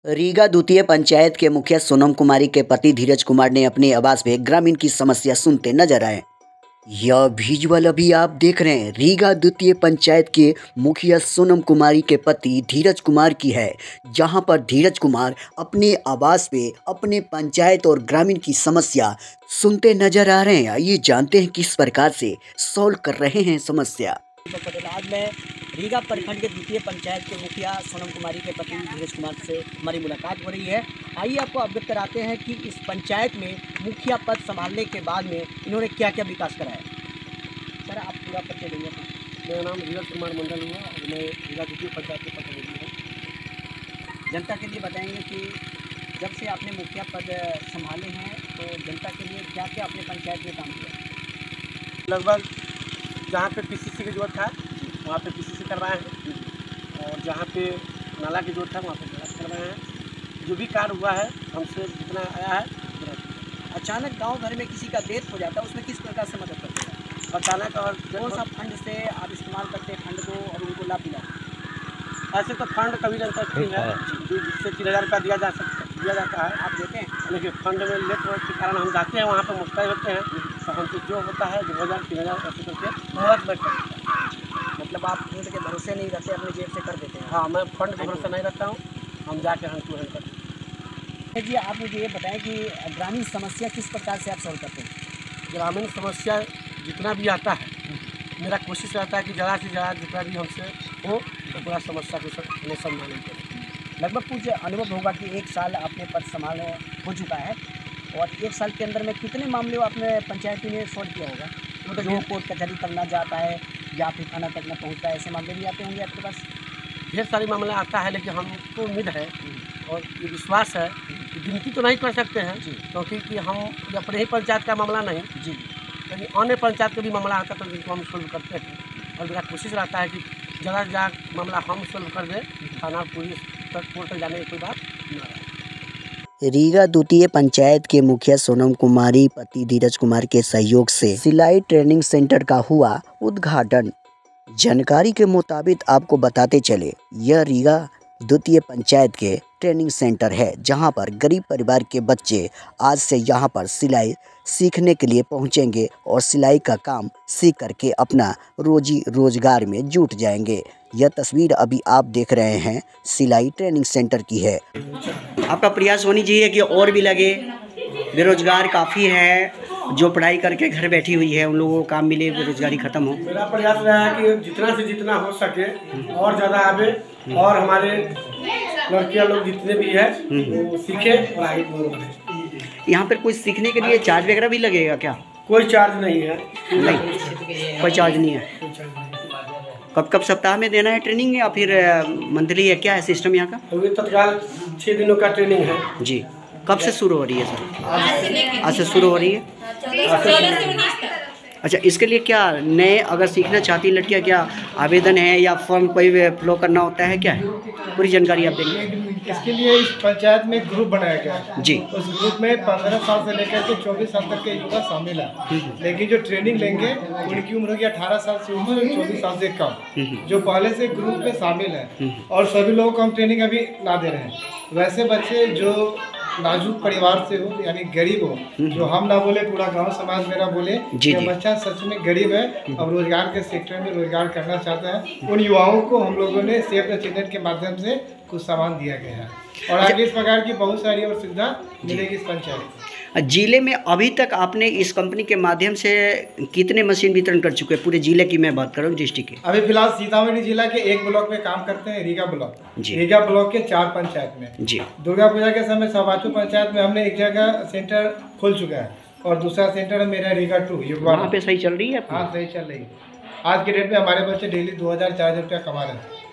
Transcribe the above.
रीगा द्वितीय पंचायत के मुखिया सोनम कुमारी के पति धीरज कुमार ने अपने आवास में ग्रामीण की समस्या सुनते नजर आए। यह विजुअल अभी आप देख रहे हैं रीगा द्वितीय पंचायत के मुखिया सोनम कुमारी के पति धीरज कुमार की है, जहां पर धीरज कुमार अपने आवास पे अपने पंचायत और ग्रामीण की समस्या सुनते नजर आ रहे हैं। आइए जानते हैं किस प्रकार से सॉल्व कर रहे हैं समस्या। आज मैं रीगा प्रखंड के द्वितीय पंचायत के मुखिया सोनम कुमारी के पति धीरज कुमार से हमारी मुलाकात हो रही है। आइए आपको अवगत कराते हैं कि इस पंचायत में मुखिया पद संभालने के बाद में इन्होंने क्या क्या विकास कराया। सर आप पूरा परिचय देंगे। मेरा नाम धीरज कुमार मंडल हुआ और मैं रीगा द्वितीय पंचायत के प्रतिनिधि हूँ। जनता के लिए बताएंगे कि जब से आपने मुखिया पद संभाले हैं तो जनता के लिए क्या क्या अपने पंचायत में काम किया। लगभग जहाँ पे पीसीसी की जरूरत था वहाँ पे पीसीसी करवाए हैं और जहाँ पे नाला की जरूरत था वहाँ पे नाला करवाए हैं। जो भी कार्य हुआ है हमसे जितना आया है। अचानक गांव भर में किसी का डेथ हो जाता है, उसमें किस प्रकार से मदद करते हैं। अचानक और कौन सा फंड से आप इस्तेमाल करते हैं फंड को और उनको लाभ दिलाते। ऐसे तो फंड कभी जनता फ्री है जिससे 3000 रुपया दिया जाता है। आप देते हैं लेकिन फंड में लेट होने के कारण हम जाते हैं वहाँ पर मुस्तैद होते हैं तो हमसे जो होता है 2000 3000 ऐसे करके मदद बैठ करते हैं। मतलब आप फंड के भरोसे नहीं रहते, अपने जेब से कर देते हैं। हाँ, मैं फंड के भरोसे नहीं रहता हूँ, हम जाके हम टू हैंड करते हैं। जी आप मुझे ये बताएं कि ग्रामीण समस्या किस प्रकार से आप सॉल्व करते हैं। ग्रामीण समस्या जितना भी आता है मेरा कोशिश रहता है कि ज़्यादा से ज़्यादा जितना भी हमसे हो तो पूरा समस्या को हमें संभालना चाहिए। लगभग कुछ अनुभव होगा कि 1 साल आपने पद संभाल हो चुका है और 1 साल के अंदर में कितने मामले आपने पंचायती में सॉल्व किया होगा। तो जो कोर्ट कचहरी तक ना जाता है या फिर थाना तक न पहुँचता है, ऐसे मामले भी आते होंगे आपके पास। ढेर सारे मामले आता है लेकिन हमको उम्मीद है और ये विश्वास है कि गिनती तो नहीं कर सकते हैं क्योंकि हम अपने ही पंचायत का मामला नहीं लेकिन अन्य पंचायत का भी मामला आता है तो जिनको हम सोल्व करते हैं और मेरा कोशिश रहता है कि ज़्यादा से ज़्यादा मामला हम सोल्व कर दें, थाना पुलिस तक कोर्ट तक जाने की कोई बात न रहे। रीगा द्वितीय पंचायत के मुखिया सोनम कुमारी पति धीरज कुमार के सहयोग से सिलाई ट्रेनिंग सेंटर का हुआ उद्घाटन। जानकारी के मुताबिक आपको बताते चले, यह रीगा द्वितीय पंचायत के ट्रेनिंग सेंटर है जहां पर गरीब परिवार के बच्चे आज से यहां पर सिलाई सीखने के लिए पहुंचेंगे और सिलाई का काम सीख करके अपना रोजी रोजगार में जुट जाएंगे। यह तस्वीर अभी आप देख रहे हैं सिलाई ट्रेनिंग सेंटर की है। आपका प्रयास होनी चाहिए कि और भी लगे, बेरोजगार काफ़ी है, जो पढ़ाई करके घर बैठी हुई है उन लोगों को काम मिले, बेरोजगारी खत्म हो। मेरा प्रयास रहा है कि जितना से जितना हो सके और ज़्यादा आवे और हमारे लड़कियां लोग जितने भी है वो सीखे और आगे बढ़े। यहाँ पर कोई सीखने के लिए चार्ज वगैरह भी लगेगा क्या। कोई चार्ज नहीं है। नहीं, कोई चार्ज नहीं है। कब कब सप्ताह में देना है ट्रेनिंग या फिर मंथली है, क्या है सिस्टम यहाँ का। अभी तत्काल 6 दिनों का ट्रेनिंग है जी। कब से शुरू हो रही है सर। आज से शुरू हो रही है। अच्छा, इसके लिए क्या नए अगर सीखना चाहती लड़कियाँ क्या आवेदन है या फॉर्म कोई फिल करना होता है, क्या है पूरी जानकारी आप देंगे। इसके लिए इस पंचायत में एक ग्रुप बनाया गया है जी। उस ग्रुप में 15 साल से लेकर के 24 साल तक के युवा शामिल है। लेकिन जो ट्रेनिंग लेंगे उनकी उम्र होगी 18 साल से ऊपर और 24 साल से कम, जो पहले से ग्रुप में शामिल है। और सभी लोगों को हम ट्रेनिंग अभी ना दे रहे हैं। वैसे बच्चे जो नाजुक परिवार से हो यानी गरीब हो, जो हम ना बोले पूरा गांव समाज मेरा बोले कि बच्चा सच में गरीब है अब रोजगार के सेक्टर में रोजगार करना चाहता है, उन युवाओं को हम लोगों ने सेव द चिल्ड्रन के माध्यम से कुछ सामान दिया गया है और आगे इस प्रकार की बहुत सारी और सुविधा मिलेगी इस पंचायत को। जिले में अभी तक आपने इस कंपनी के माध्यम से कितने मशीन वितरण कर चुके हैं पूरे जिले की मैं बात कर रहा हूँ, डिस्ट्रिक्ट की। अभी फिलहाल सीतामढ़ी जिला के एक ब्लॉक में काम करते हैं, रीगा ब्लॉक। रीगा ब्लॉक के 4 पंचायत में जी। दुर्गा पूजा के समय सवाचू पंचायत में हमने एक जगह सेंटर खोल चुका है और दूसरा सेंटर मेरा रीगा 2 वहाँ पे सही चल रही है। हाँ सही चल रही है। आज के डेट में हमारे बच्चे डेली 2000 4,000 रुपया कमा रहे हैं।